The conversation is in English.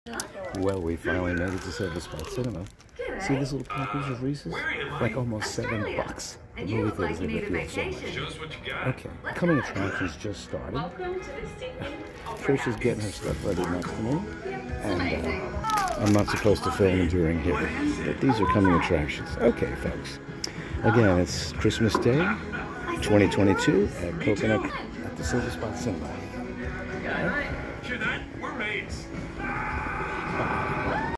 Well, we finally made it to Silver Spot Cinema. See this little package of Reese's? Like almost $7. The movie theaters, they rip you off so much. Okay, coming attractions just started. Trish is getting her stuff ready next to me. And I'm not supposed to film during here, but these are coming attractions. Okay, folks. Again, it's Christmas Day, 2022 at Coconut at the Silver Spot Cinema. Hear that? We're mates.